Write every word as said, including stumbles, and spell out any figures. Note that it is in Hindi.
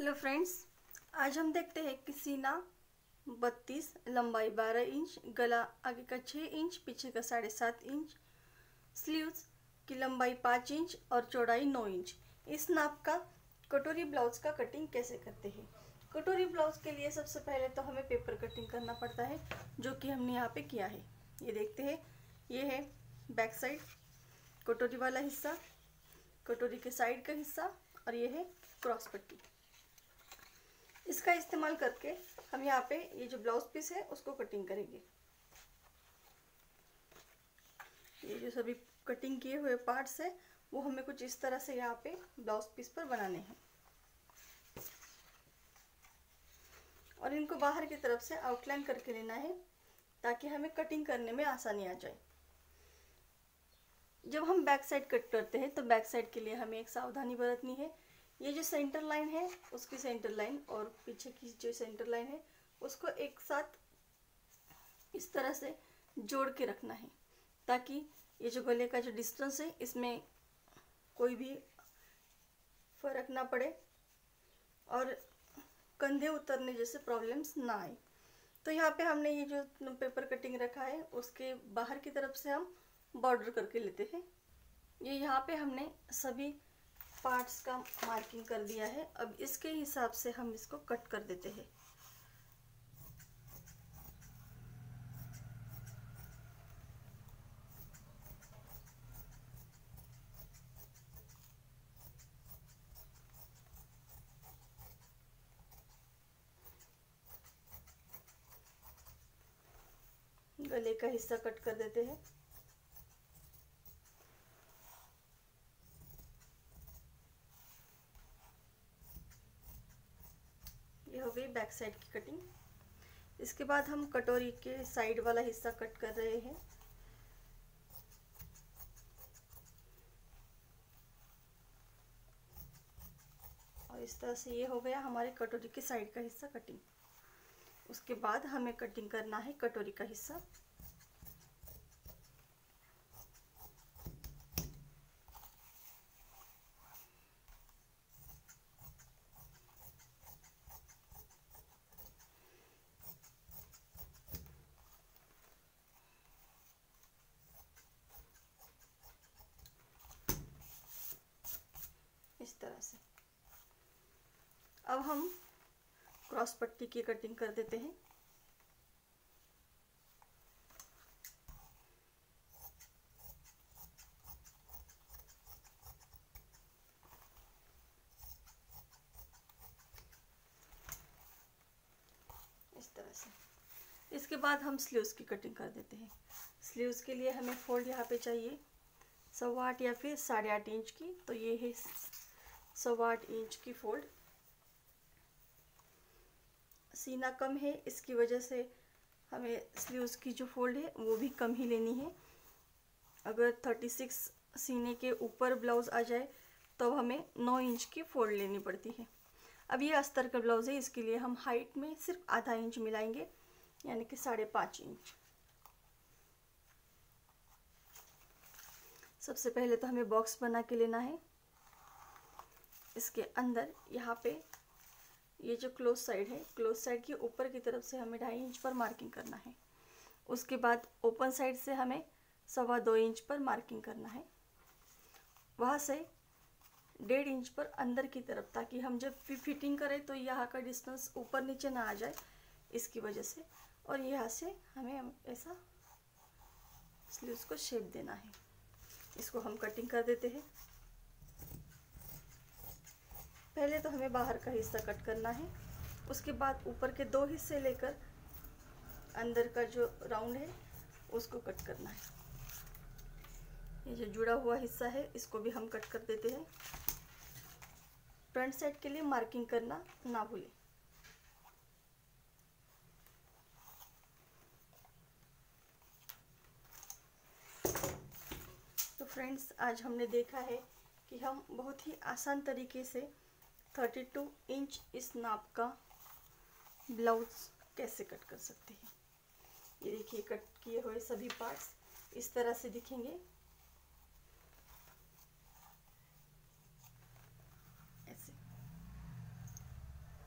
हेलो फ्रेंड्स, आज हम देखते हैं कि सीना बत्तीस, लंबाई बारह इंच, गला आगे का छः इंच, पीछे का साढ़े सात इंच, स्लीव्स की लंबाई पाँच इंच और चौड़ाई नौ इंच। इस नाप का कटोरी ब्लाउज का कटिंग कैसे करते हैं। कटोरी ब्लाउज के लिए सबसे पहले तो हमें पेपर कटिंग करना पड़ता है, जो कि हमने यहाँ पे किया है। ये देखते हैं, ये है बैक साइड कटोरी वाला हिस्सा, कटोरी के साइड का हिस्सा, और ये है क्रॉस पट्टी। इसका इस्तेमाल करके हम यहाँ पे ये जो ब्लाउज पीस है उसको कटिंग करेंगे। ये जो सभी कटिंग किए हुए पार्ट्स है वो हमें कुछ इस तरह से यहाँ पे ब्लाउज पीस पर बनाने हैं और इनको बाहर की तरफ से आउटलाइन करके लेना है ताकि हमें कटिंग करने में आसानी आ जाए। जब हम बैक साइड कट करते हैं तो बैक साइड के लिए हमें एक सावधानी बरतनी है। ये जो सेंटर लाइन है उसकी सेंटर लाइन और पीछे की जो सेंटर लाइन है उसको एक साथ इस तरह से जोड़ के रखना है ताकि ये जो गले का जो डिस्टेंस है इसमें कोई भी फर्क ना पड़े और कंधे उतरने जैसे प्रॉब्लम्स ना आए। तो यहाँ पे हमने ये जो पेपर कटिंग रखा है उसके बाहर की तरफ से हम बॉर्डर करके लेते हैं। ये यहाँ पे हमने सभी पार्ट्स का मार्किंग कर दिया है। अब इसके हिसाब से हम इसको कट कर देते हैं। गले का हिस्सा कट कर देते हैं। ये हो गई बैक साइड की कटिंग। इसके बाद हम कटोरी के साइड वाला हिस्सा कट कर रहे हैं। और इस तरह से ये हो गया हमारे कटोरी के साइड का हिस्सा कटिंग। उसके बाद हमें कटिंग करना है कटोरी का हिस्सा। इस तरह से अब हम क्रॉस पट्टी की कटिंग कर देते हैं। इस तरह से इसके बाद हम स्लीव्स की कटिंग कर देते हैं। स्लीव्स के लिए हमें फोल्ड यहाँ पे चाहिए सवा आठ या फिर साढ़े आठ इंच की। तो ये है सवा आठ इंच की फोल्ड। सीना कम है, इसकी वजह से हमें स्लीव्स की जो फोल्ड है वो भी कम ही लेनी है। अगर छत्तीस सीने के ऊपर ब्लाउज आ जाए तो हमें नौ इंच की फोल्ड लेनी पड़ती है। अब ये अस्तर का ब्लाउज है, इसके लिए हम हाइट में सिर्फ आधा इंच मिलाएंगे, यानी कि साढ़े पाँच इंच। सबसे पहले तो हमें बॉक्स बना के लेना है। इसके अंदर यहाँ पे ये जो क्लोज साइड है, क्लोज साइड के ऊपर की तरफ से हमें ढाई इंच पर मार्किंग करना है। उसके बाद ओपन साइड से हमें सवा दो इंच पर मार्किंग करना है। वहाँ से डेढ़ इंच पर अंदर की तरफ, ताकि हम जब भी फिटिंग करें तो यहाँ का डिस्टेंस ऊपर नीचे ना आ जाए, इसकी वजह से। और यहाँ से हमें ऐसा स्लीव्स को शेप देना है। इसको हम कटिंग कर देते हैं। पहले तो हमें बाहर का हिस्सा कट करना है, उसके बाद ऊपर के दो हिस्से लेकर अंदर का जो राउंड है उसको कट करना है। ये जो जुड़ा हुआ हिस्सा है इसको भी हम कट कर देते हैं। फ्रंट साइड के लिए मार्किंग करना ना भूलें। तो फ्रेंड्स, आज हमने देखा है कि हम बहुत ही आसान तरीके से बत्तीस इंच इस नाप का ब्लाउज कैसे कट कर सकते हैं। ये देखिए, कट किए हुए सभी पार्ट्स इस तरह से दिखेंगे।